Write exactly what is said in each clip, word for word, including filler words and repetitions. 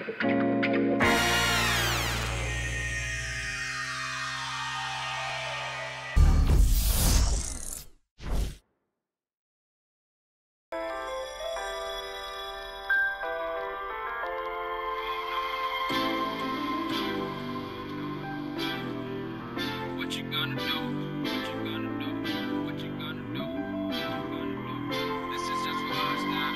What you gonna do? What you gonna do? What you gonna do? What you gonna do? This is just for us now.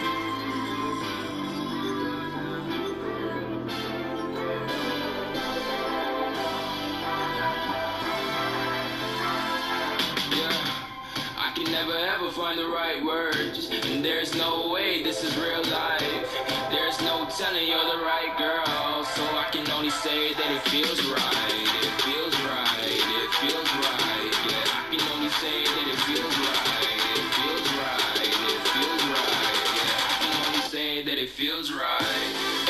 Yeah, I can never ever find the right words, and there's no way this is real life. There's no telling you're the right girl, so I can only say that it feels right. It feels right. It feels right. Yeah, I can only say that it feels right. It feels right. It feels right. Yeah, I can only say that it feels right.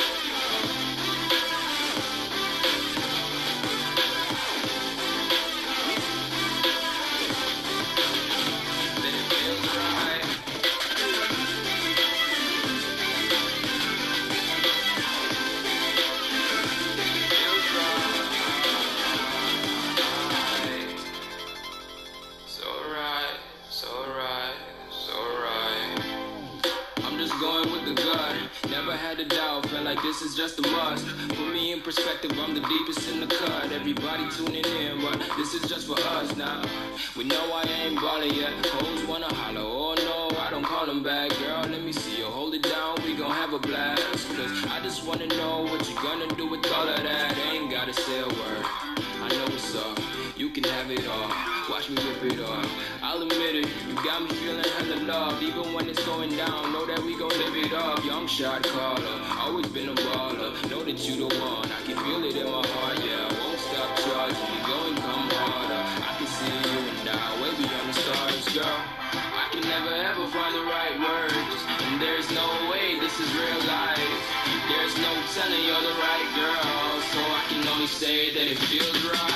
Going with the gut, never had a doubt, felt like this is just a must. Put me in perspective, I'm the deepest in the cut. Everybody tuning in, but this is just for us now. We know I ain't ballin' yet, hoes wanna holler, oh no, I don't call them back. Girl, let me see you hold it down, we gon' have a blast. Cause I just wanna know what you gonna do with all of that. Ain't gotta say a word, I know what's up, you can have it all. Watch me rip it off, I'll admit it, you got me feeling hella loved. Even when it's going down, know that we gon' live it up. Young shot caller, always been a baller. Know that you the one, I can feel it in my heart. Yeah, I won't stop charging, you go and come harder. I can see you and I, way beyond the stars, girl. I can never ever find the right words, and there's no way this is real life. There's no telling you're the right girl, so I can only say that it feels right.